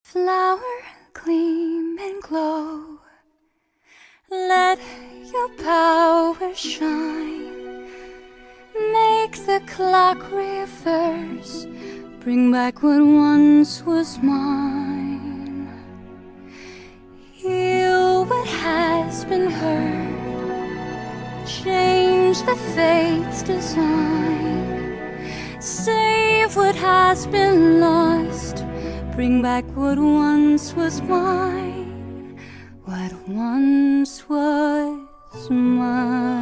Flower, gleam and glow. Let your power shine. Make the clock reverse. Bring back what once was mine. Heal what has been hurt. Change the fate's design. Save what has been lost. Bring back what once was mine. What once was mine.